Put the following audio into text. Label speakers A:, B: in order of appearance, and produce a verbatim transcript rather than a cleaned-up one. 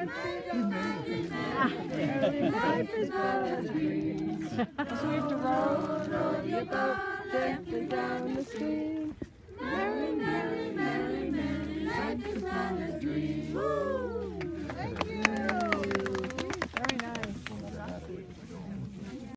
A: Life is full of dreams. So we have to row, row your boat gently down the